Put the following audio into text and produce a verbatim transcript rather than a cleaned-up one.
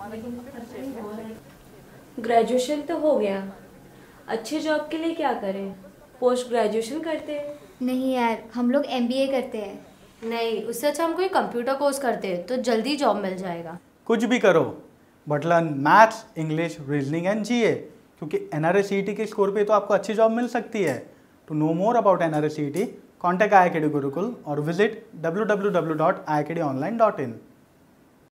Graduation तो हो गया, अच्छे जॉब के लिए क्या करें? पोस्ट ग्रेजुएशन करते हैं। नहीं यार, हम लोग एमबीए करते हैं। नहीं, उससे अच्छा हम कोई कंप्यूटर कोर्स करते हैं तो जल्दी जॉब मिल जाएगा। कुछ भी करो but learn maths, English, reasoning and GA, क्योंकि एनआरएस-सीईटी के स्कोर पे तो आपको अच्छी जॉब मिल सकती है। To know more about NRS CET, contact I I K D Gurukul और visit W W W dot I I K D online dot in.